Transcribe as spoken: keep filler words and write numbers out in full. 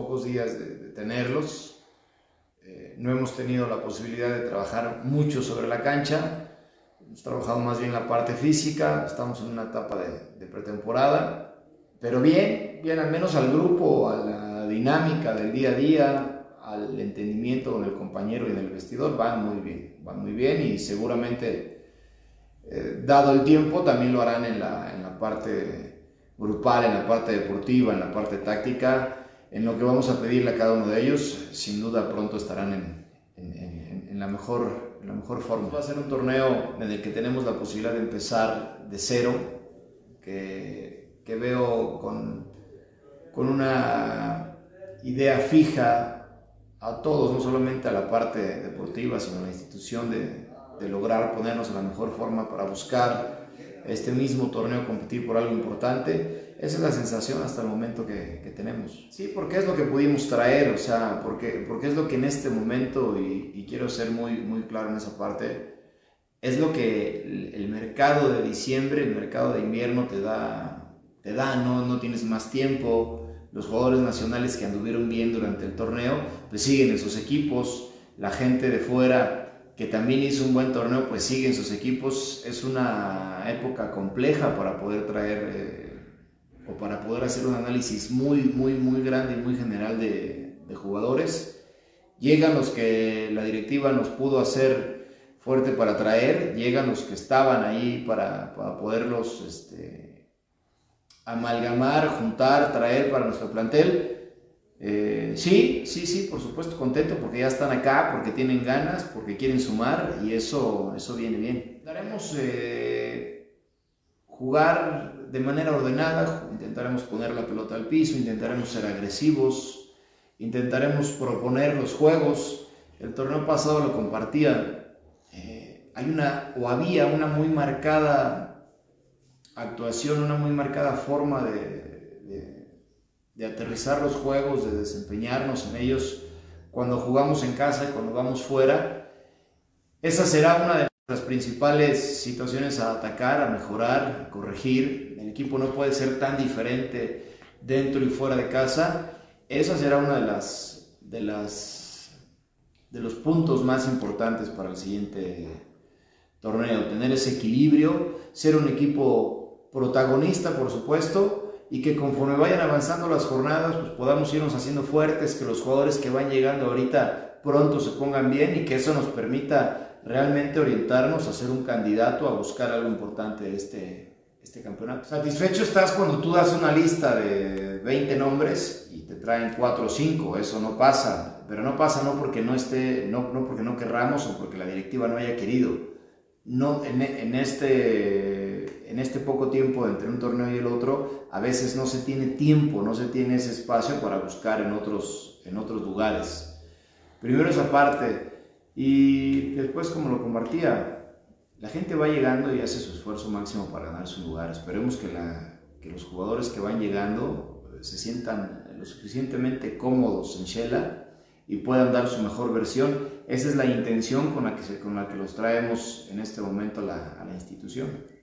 pocos días de, de tenerlos. Eh, no hemos tenido la posibilidad de trabajar mucho sobre la cancha. Hemos trabajado más bien la parte física. Estamos en una etapa de, de pretemporada. Pero bien, bien, al menos al grupo, a la dinámica del día a día, al entendimiento con el compañero y en el vestidor, van muy bien. Van muy bien y seguramente, eh, dado el tiempo, también lo harán en la, en la parte grupal, en la parte deportiva, en la parte táctica. En lo que vamos a pedirle a cada uno de ellos, sin duda pronto estarán en, en, en, en, la, mejor, en la mejor forma. Va a ser un torneo en el que tenemos la posibilidad de empezar de cero, que, que veo con, con una idea fija a todos, no solamente a la parte deportiva, sino a la institución de, de lograr ponernos en la mejor forma para buscar este mismo torneo, competir por algo importante. Esa es la sensación hasta el momento que, que tenemos. Sí, porque es lo que pudimos traer, o sea, porque, porque es lo que en este momento, y, y quiero ser muy, muy claro en esa parte, es lo que el, el mercado de diciembre, el mercado de invierno te da, te da, ¿no? No tienes más tiempo. Los jugadores nacionales que anduvieron bien durante el torneo, pues siguen en sus equipos. La gente de fuera que también hizo un buen torneo, pues sigue en sus equipos. Es una época compleja para poder traer... Eh, o para poder hacer un análisis muy, muy, muy grande y muy general de, de jugadores. Llegan los que la directiva nos pudo hacer fuerte para traer, llegan los que estaban ahí para, para poderlos este, amalgamar, juntar, traer para nuestro plantel. Eh, sí, sí, sí, por supuesto contento porque ya están acá, porque tienen ganas, porque quieren sumar y eso, eso viene bien. Daremos... Eh, jugar de manera ordenada, intentaremos poner la pelota al piso, intentaremos ser agresivos, intentaremos proponer los juegos. El torneo pasado lo compartía, eh, hay una, o había una muy marcada actuación, una muy marcada forma de, de, de aterrizar los juegos, de desempeñarnos en ellos cuando jugamos en casa y cuando vamos fuera. Esa será una de las principales situaciones a atacar, a mejorar, a corregir. El equipo no puede ser tan diferente dentro y fuera de casa. Esa será una de las de las de los puntos más importantes para el siguiente torneo, tener ese equilibrio, ser un equipo protagonista, por supuesto, y que conforme vayan avanzando las jornadas, pues podamos irnos haciendo fuertes, que los jugadores que van llegando ahorita pronto se pongan bien y que eso nos permita realmente orientarnos a ser un candidato a buscar algo importante de este, este campeonato. Satisfecho estás cuando tú das una lista de veinte nombres y te traen cuatro o cinco, eso no pasa, pero no pasa no porque no esté, no, no porque no querramos o porque la directiva no haya querido. No, en, en, este, en este poco tiempo entre un torneo y el otro, a veces no se tiene tiempo, no se tiene ese espacio para buscar en otros, en otros lugares. Primero esa parte. Y después, como lo compartía, la gente va llegando y hace su esfuerzo máximo para ganar su lugar. Esperemos que, la, que los jugadores que van llegando se sientan lo suficientemente cómodos en Shela y puedan dar su mejor versión. Esa es la intención con la que, se, con la que los traemos en este momento a la, a la institución.